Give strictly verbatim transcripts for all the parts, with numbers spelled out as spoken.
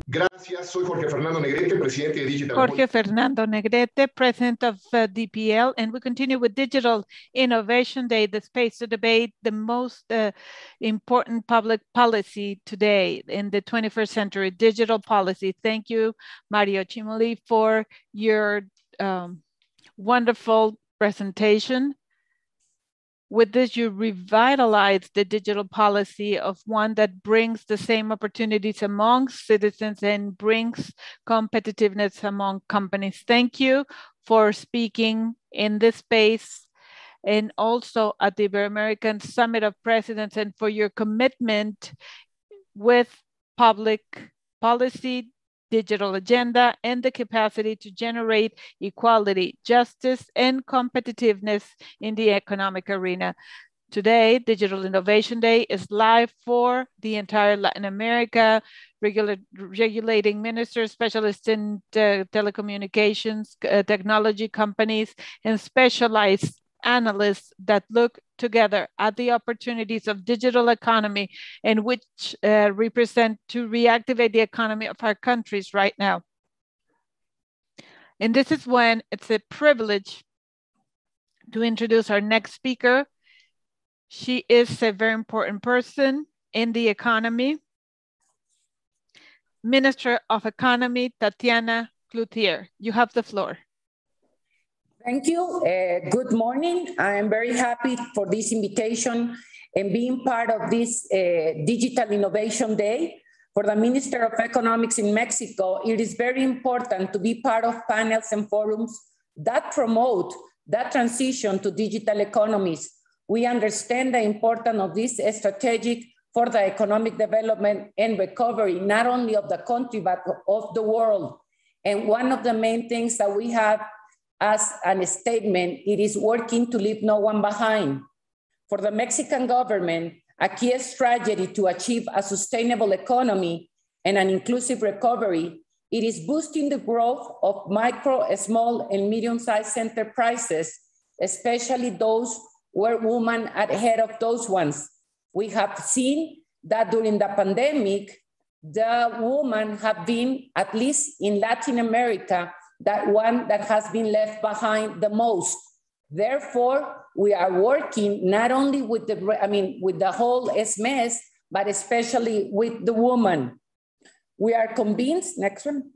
Gracias, soy Jorge Fernando Negrete, presidente de Digital. Jorge Fernando Negrete, president of uh, D P L, and we continue with Digital Innovation Day, the space to debate the most uh, important public policy today in the twenty-first century, digital policy. Thank you, Mario Cimoli, for your um, wonderful presentation. With this, you revitalize the digital policy of one that brings the same opportunities among citizens and brings competitiveness among companies. Thank you for speaking in this space and also at the Ibero-American Summit of Presidents, and for your commitment with public policy, digital agenda, and the capacity to generate equality, justice, and competitiveness in the economic arena. Today, Digital Innovation Day is live for the entire Latin America, regula regulating ministers, specialists in uh, telecommunications, uh, technology companies, and specialized analysts that look together at the opportunities of digital economy and which uh, represent to reactivate the economy of our countries right now. And this is when it's a privilege to introduce our next speaker. She is a very important person in the economy. Minister of Economy, Tatiana Clouthier. You have the floor. Thank you. Uh, good morning. I am very happy for this invitation and being part of this uh, Digital Innovation Day. For the Minister of Economics in Mexico, it is very important to be part of panels and forums that promote that transition to digital economies. We understand the importance of this strategic for the economic development and recovery, not only of the country, but of the world. And one of the main things that we have as a statement, it is working to leave no one behind. For the Mexican government, a key strategy to achieve a sustainable economy and an inclusive recovery, it is boosting the growth of micro, small, and medium-sized enterprises, especially those where women are ahead of those ones. We have seen that during the pandemic, the women have been, at least in Latin America, that one that has been left behind the most. Therefore, we are working not only with the, I mean, with the whole S M E S, but especially with the woman. We are convinced, next one,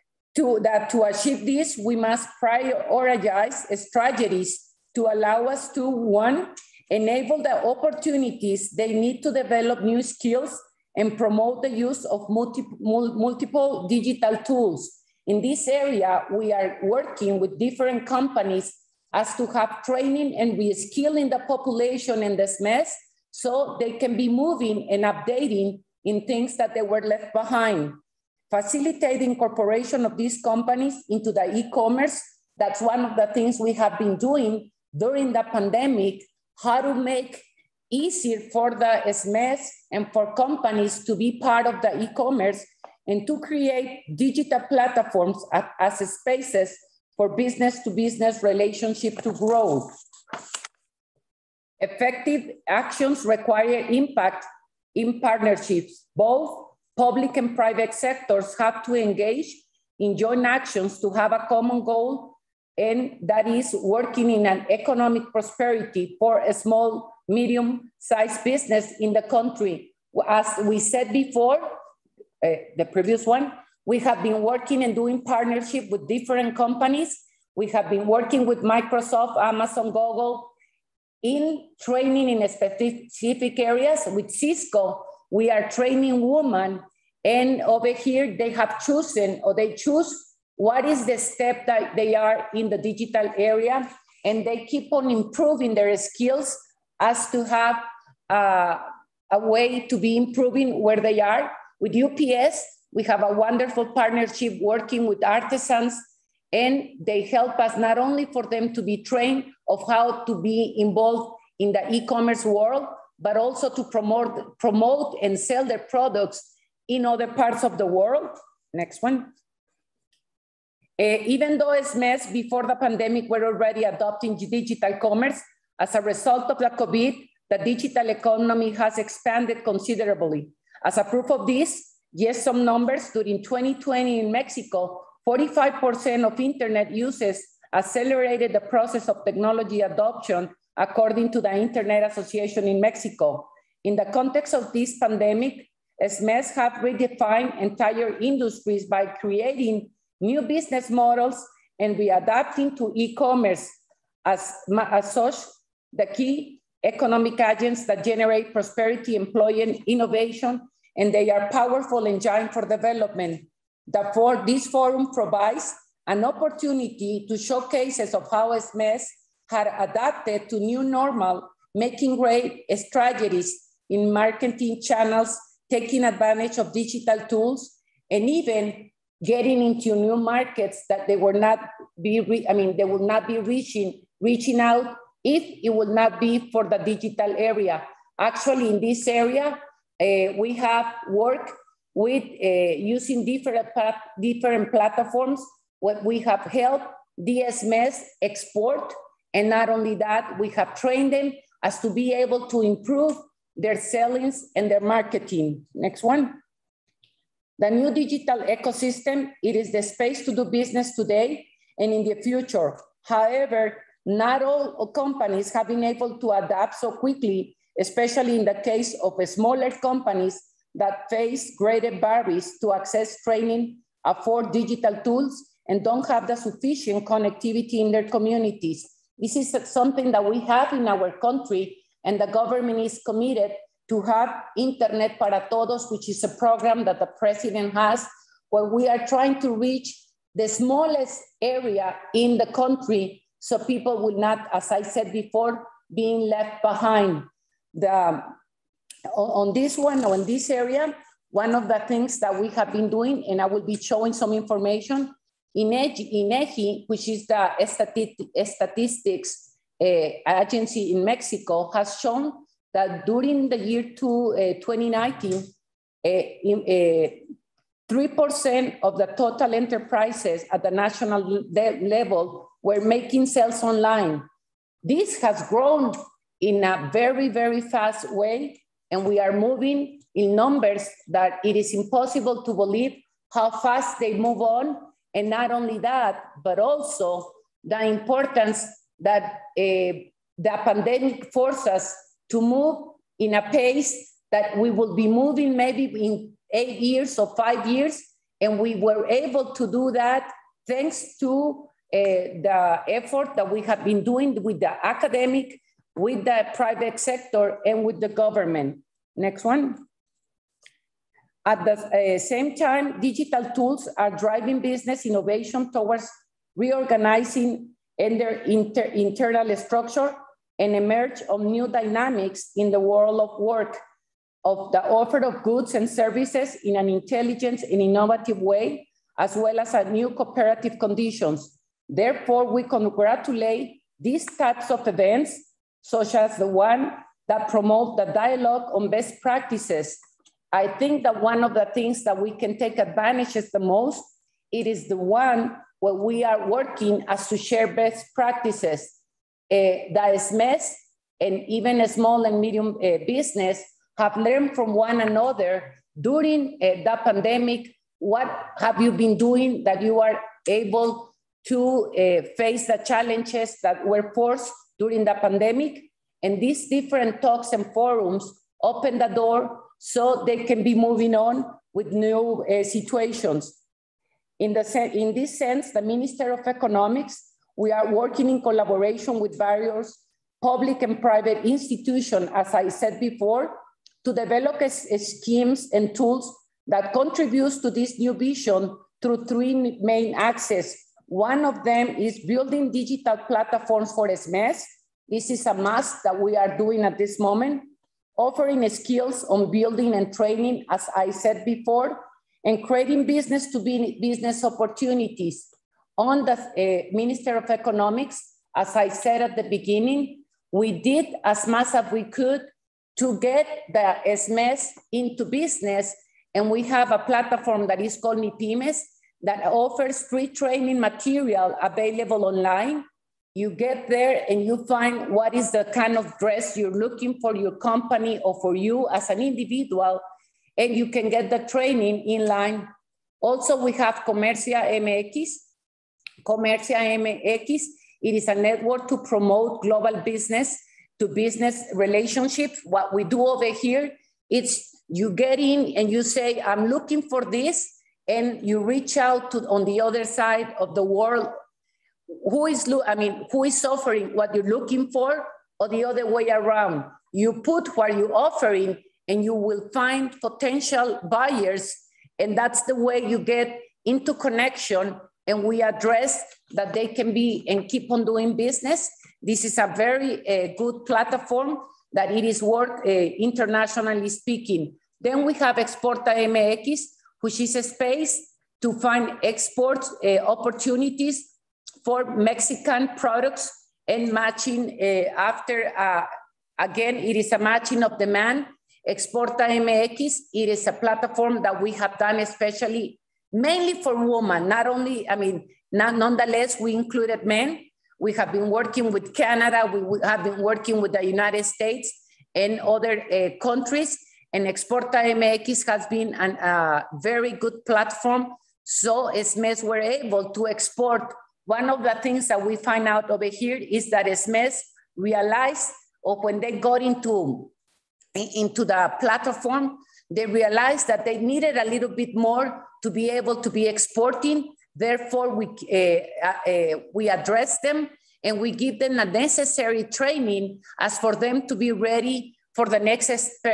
to, that to achieve this, we must prioritize strategies to allow us to, one, enable the opportunities they need to develop new skills and promote the use of multi, multiple digital tools. In this area, we are working with different companies as to have training and reskilling the population in the S M E S so they can be moving and updating in things that they were left behind. Facilitating incorporation of these companies into the e-commerce, that's one of the things we have been doing during the pandemic, how to make easier for the S M E S and for companies to be part of the e-commerce and to create digital platforms as spaces for business-to-business relationship to grow. Effective actions require impact in partnerships. Both public and private sectors have to engage in joint actions to have a common goal, and that is working in an economic prosperity for a small, medium-sized business in the country. As we said before, Uh, the previous one, we have been working and doing partnership with different companies. We have been working with Microsoft, Amazon, Google in training in specific areas. With Cisco, we are training women, and over here they have chosen or they choose what is the step that they are in the digital area, and they keep on improving their skills as to have uh, a way to be improving where they are. With U P S, we have a wonderful partnership working with artisans, and they help us not only for them to be trained of how to be involved in the e-commerce world, but also to promote, promote and sell their products in other parts of the world. Next one. Uh, even though S M E S before the pandemic were already adopting digital commerce, as a result of the COVID, the digital economy has expanded considerably. As a proof of this, Just some numbers, during twenty twenty in Mexico, forty-five percent of internet uses accelerated the process of technology adoption, according to the Internet Association in Mexico. In the context of this pandemic, S M Es have redefined entire industries by creating new business models and readapting to e-commerce. As, as such, the key economic agents that generate prosperity, employment, innovation, and they are powerful engine for development. Therefore, this forum provides an opportunity to showcases of how S M Es had adapted to new normal, making great strategies in marketing channels, taking advantage of digital tools, and even getting into new markets that they were not be, I mean, they will not be reaching, reaching out if it would not be for the digital area. Actually, in this area, uh, we have worked with uh, using different, different platforms. What we have helped the S M Es export, and not only that, we have trained them as to be able to improve their sellings and their marketing. Next one. The new digital ecosystem, it is the space to do business today and in the future. However, not all companies have been able to adapt so quickly, especially in the case of smaller companies that face greater barriers to access training, afford digital tools, and don't have the sufficient connectivity in their communities. This is something that we have in our country, and the government is committed to have Internet para Todos, which is a program that the president has, where we are trying to reach the smallest area in the country so people will not, as I said before, being left behind. The, on this one, on this area, one of the things that we have been doing, and I will be showing some information, INEGI, which is the statistics uh, agency in Mexico, has shown that during the year to, uh, twenty nineteen, three percent uh, uh, of the total enterprises at the national level were making sales online. This has grown in a very, very fast way, and we are moving in numbers that it is impossible to believe how fast they move on. And not only that, but also the importance that uh, the pandemic forced us to move in a pace that we will be moving maybe in eight years or five years. And we were able to do that thanks to uh, the effort that we have been doing with the academic, with the private sector, and with the government. Next one. At the uh, same time, digital tools are driving business innovation towards reorganizing and their inter internal structure and emerge of new dynamics in the world of work, of the offer of goods and services in an intelligent and innovative way, as well as a new cooperative conditions. Therefore, we congratulate these types of events, such as the one that promote the dialogue on best practices. I think that one of the things that we can take advantage of the most, it is the one where we are working as to share best practices. Uh, the S M Es and even a small and medium uh, business have learned from one another during uh, the pandemic. What have you been doing that you are able to uh, face the challenges that were forced during the pandemic? And these different talks and forums open the door so they can be moving on with new uh, situations. In, the in this sense, the Minister of Economics, we are working in collaboration with various public and private institutions, as I said before, to develop a, a schemes and tools that contributes to this new vision through three main axes. One of them is building digital platforms for S M Es. This is a must that we are doing at this moment. Offering skills on building and training, as I said before, and creating business to be business opportunities. On the uh, Minister of Economics, as I said at the beginning, we did as much as we could to get the S M Es into business, and we have a platform that is called MIPYMES that offers free training material available online. You get there and you find what is the kind of dress you're looking for your company or for you as an individual. and you can get the training in line. Also, we have Comercia M X. Comercia M X, it is a network to promote global business to business relationships. What we do over here, it's you get in and you say, I'm looking for this, and you reach out to on the other side of the world. Who is, I mean, who is offering what you're looking for, or the other way around? You put what you're offering and you will find potential buyers, and that's the way you get into connection, and we address that they can be and keep on doing business. This is a very uh, good platform that it is worth uh, internationally speaking. Then we have Exporta M X, which is a space to find export uh, opportunities for Mexican products and matching uh, after, uh, again, it is a matching of demand. Exporta M X, it is a platform that we have done especially mainly for women, not only, I mean, not, nonetheless, we included men. We have been working with Canada, we have been working with the United States and other uh, countries, and Exporta M X has been a uh, very good platform. So S M E S were able to export. One of the things that we find out over here is that S M E S realized, or when they got into, into the platform, they realized that they needed a little bit more to be able to be exporting. Therefore, we, uh, uh, we address them and we give them a necessary training as for them to be ready for the next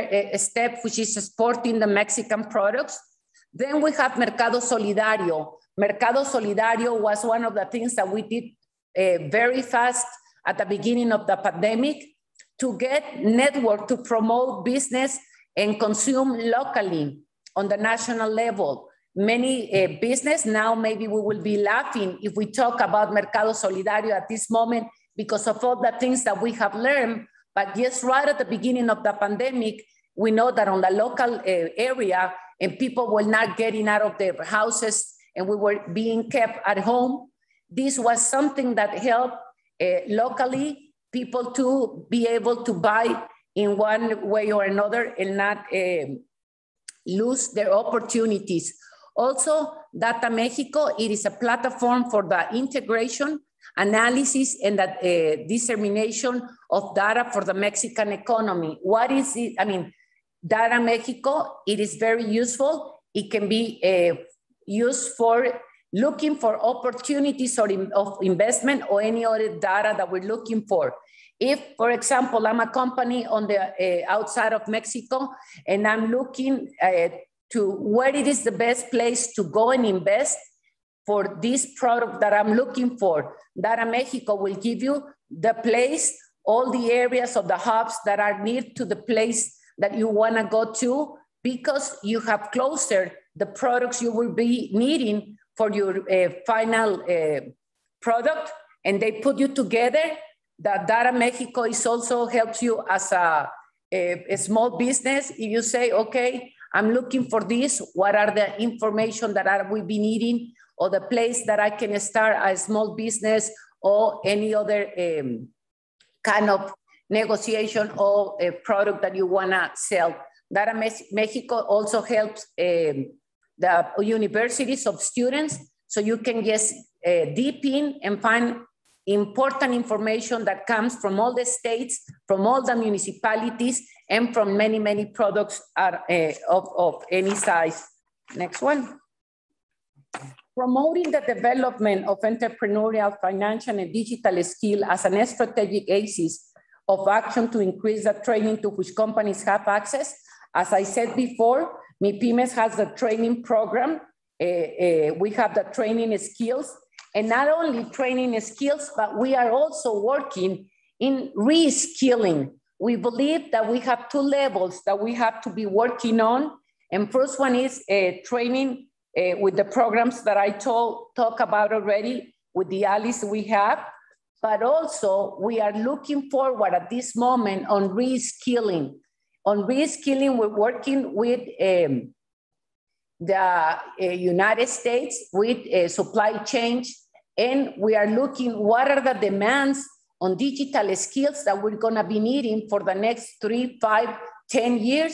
step, which is exporting the Mexican products. Then we have Mercado Solidario. Mercado Solidario was one of the things that we did uh, very fast at the beginning of the pandemic to get network to promote business and consume locally on the national level. Many uh, business, now maybe we will be laughing if we talk about Mercado Solidario at this moment because of all the things that we have learned. But yes, right at the beginning of the pandemic, we know that on the local uh, area and people were not getting out of their houses and we were being kept at home. This was something that helped uh, locally people to be able to buy in one way or another and not uh, lose their opportunities. Also, Data Mexico, it is a platform for the integration, analysis, and the uh, dissemination of data for the Mexican economy. What is it? I mean, Data Mexico, it is very useful. It can be uh, used for looking for opportunities or in, of investment or any other data that we're looking for. If, for example, I'm a company on the uh, outside of Mexico and I'm looking uh, to where it is the best place to go and invest for this product that I'm looking for, Data Mexico will give you the place, all the areas of the hubs that are near to the place that you wanna go to, because you have closer the products you will be needing for your uh, final uh, product, and they put you together. The Data Mexico is also helps you as a, a, a small business. If you say, okay, I'm looking for this, what are the information that I will be needing, or the place that I can start a small business or any other um, kind of negotiation or a product that you wanna sell. Data Mexico also helps um, the universities of students, so you can just uh, deep in and find important information that comes from all the states, from all the municipalities, and from many, many products are, uh, of, of any size. Next one. Promoting the development of entrepreneurial, financial, and digital skill as an strategic axis of action to increase the training to which companies have access. As I said before, MIPYMES has the training program. Uh, uh, we have the training skills, and not only training skills, but we are also working in reskilling. We believe that we have two levels that we have to be working on. And first one is uh, training uh, with the programs that I told, talk about already with the allies we have, but also we are looking forward at this moment on reskilling. On reskilling, we're working with um, the uh, United States with uh, supply chain, and we are looking what are the demands on digital skills that we're gonna be needing for the next three, five, ten years,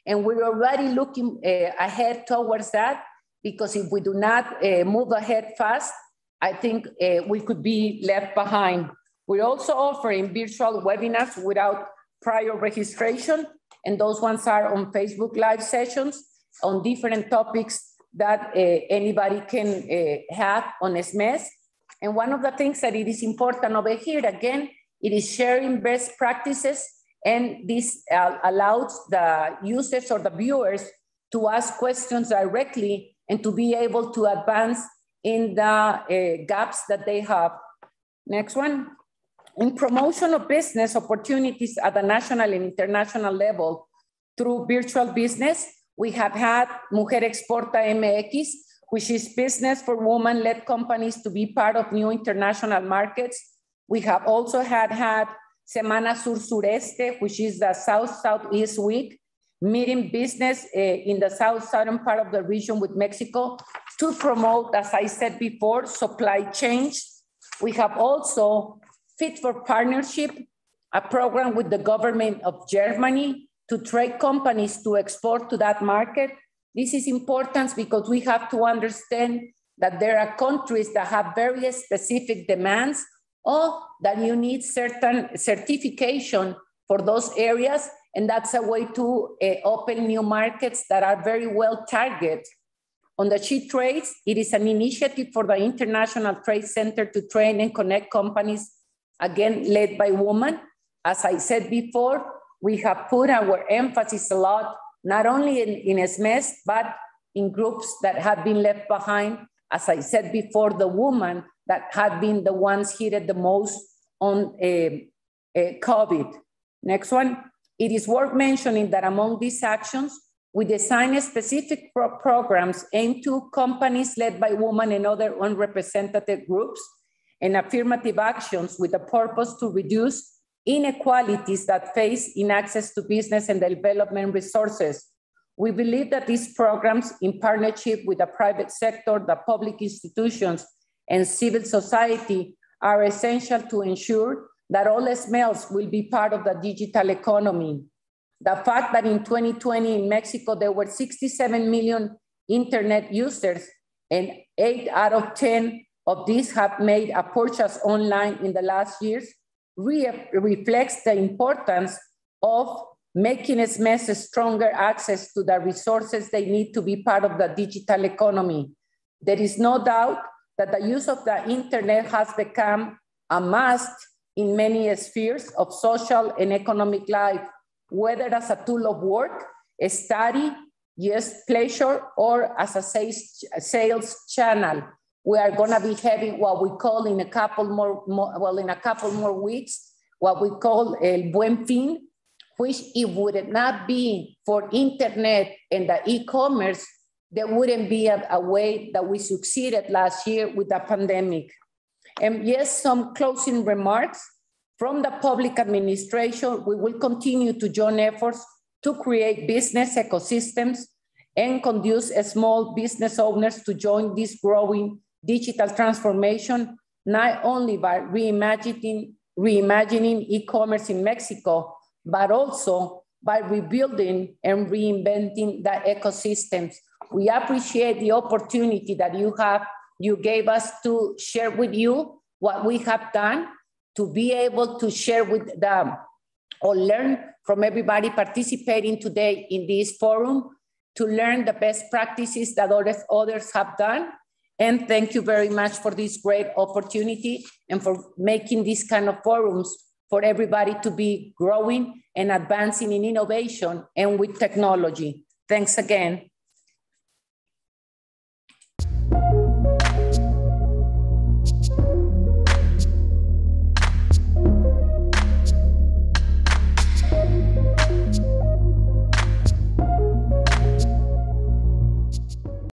And we're already looking uh, ahead towards that, because if we do not uh, move ahead fast, I think uh, we could be left behind. We're also offering virtual webinars without prior registration, and those ones are on Facebook Live sessions on different topics that uh, anybody can uh, have on S M E S. And one of the things that it is important over here, again, it is sharing best practices, and this uh, allows the users or the viewers to ask questions directly and to be able to advance in the uh, gaps that they have. Next one. In promotion of business opportunities at the national and international level through virtual business, we have had Mujer Exporta M X, which is business for women-led companies to be part of new international markets. We have also had, had Semana Sur Sureste, which is the South-Southeast Week, meeting business uh, in the south-southern part of the region with Mexico to promote, as I said before, supply chains. We have also Fit for Partnership, a program with the government of Germany to trade companies to export to that market. This is important because we have to understand that there are countries that have very specific demands, or that you need certain certification for those areas. And that's a way to uh, open new markets that are very well targeted. On the She Trades, it is an initiative for the International Trade Center to train and connect companies, again, led by women. As I said before, we have put our emphasis a lot, not only in, in S M E S, but in groups that have been left behind. As I said before, the women that have been the ones hit the most on uh, uh, COVID. Next one. It is worth mentioning that among these actions, we designed specific pro programs aimed to companies led by women and other unrepresented groups, and affirmative actions with the purpose to reduce inequalities that face in access to business and development resources. We believe that these programs, in partnership with the private sector, the public institutions, and civil society, are essential to ensure that all S M E Ls will be part of the digital economy. The fact that in twenty twenty in Mexico, there were sixty-seven million internet users, and eight out of ten of these have made a purchase online in the last years, re reflects the importance of making S M E S stronger access to the resources they need to be part of the digital economy. There is no doubt that the use of the internet has become a must in many spheres of social and economic life, whether as a tool of work, a study, yes, pleasure, or as a sales, sales channel. We are gonna be having what we call in a couple more, more well, in a couple more weeks, what we call El Buen Fin, which it would not be for internet and the e-commerce, there wouldn't be a, a way that we succeeded last year with the pandemic. And yes, some closing remarks. From the public administration, we will continue to join efforts to create business ecosystems and conduce small business owners to join this growing digital transformation, not only by reimagining, reimagining e-commerce in Mexico, but also by rebuilding and reinventing the ecosystems. We appreciate the opportunity that you have, you gave us to share with you what we have done, to be able to share with them or learn from everybody participating today in this forum, to learn the best practices that others, others have done. And thank you very much for this great opportunity and for making these kind of forums for everybody to be growing and advancing in innovation and with technology. Thanks again.